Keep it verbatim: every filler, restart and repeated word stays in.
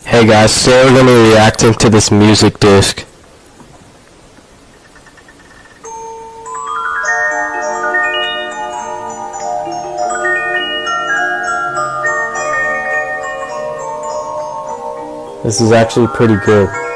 Hey guys, today we're going to be reacting to this music disc. This is actually pretty good.